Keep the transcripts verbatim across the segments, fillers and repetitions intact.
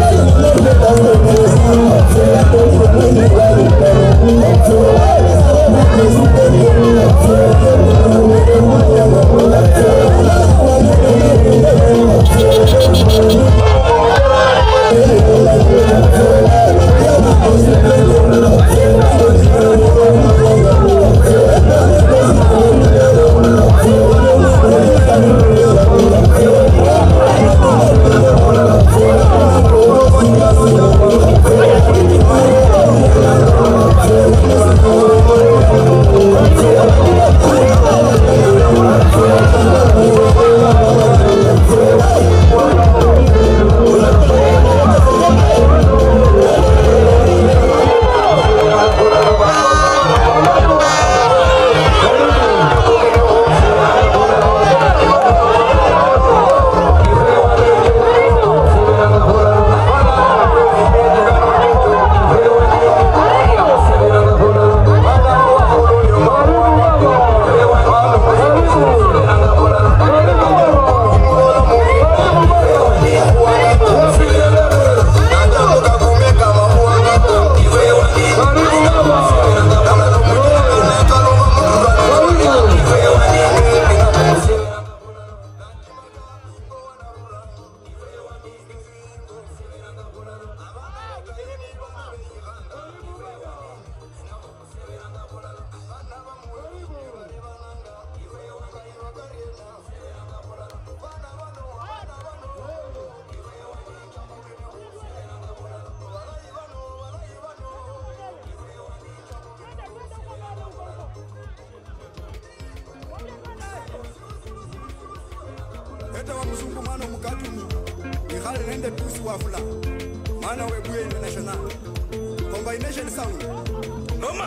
Eta wa mzungu mano mukatumu Ikhali nende tusi wafula Mana webuye international Combination sound Noma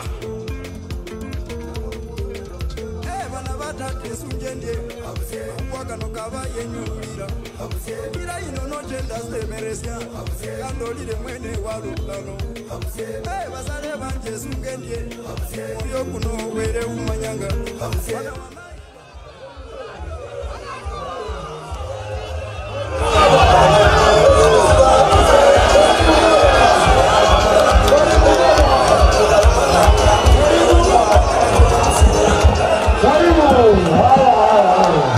Eh bana batatu sunjendye Waka no kaba yenyulira Ira ino no jenda semeresya Kandolile mwene walulano Eh basale banje sungendye Oyo kuno were umanyanga Wow.